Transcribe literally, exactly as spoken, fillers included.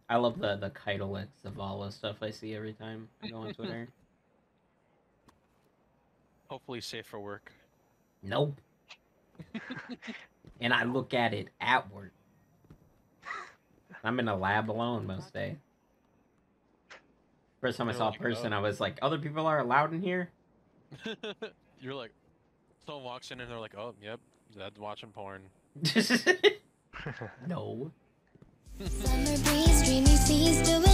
I love the the Kaitalix Zavala stuff I see every time I go on Twitter. Hopefully safe for work. Nope. And I look at it at work. I'm in a lab alone most day. First time I You're saw a like, person, oh. I was like, other people are allowed in here? You're like, someone walks in and they're like, oh, yep, Zed's watching porn. No. Summer breeze, dreamy seas,